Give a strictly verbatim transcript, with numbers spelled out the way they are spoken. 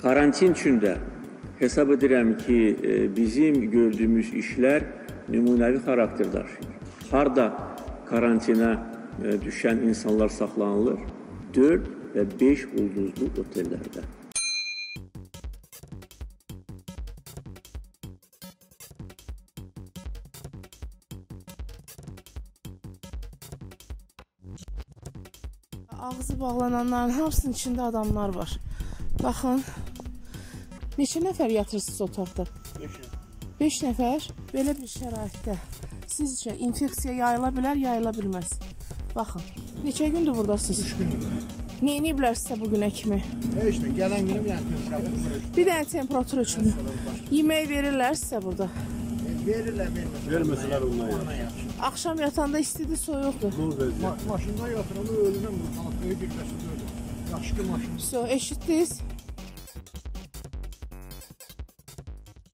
Karantin üçün də hesab edirəm ki, bizim gördüyümüz işlər nümunəvi xarakter daşıyır. Harda karantinə düşən insanlar saxlanılır? dörd və beş ulduzlu otellərdə. Ağzı bağlananların hamısının içində adamlar var. Baxın, neçə nəfər yatırsınız otaqda? beş nəfər. Belə bir şəraitdə sizcə infeksiya yayıla bilər, yayıla bilməz. Baxın, neçə gündür buradasınız? üç gündür. Nə ediblər sizə bugünə kimi? Heç nə, gələn günüm yəni temperatur. Bir dənə temperatur ölçümü. Yemək verirlər sizə burada? Verirlər, verirlər. Verməsələr ondan yaxşı. Axşam yatanda istidir, soyuqdur. Ma maşında yatıranda ölünəm bu xalq böyük bir məsələ ölür. Yaxşı ki maşın. So, eşitdiniz?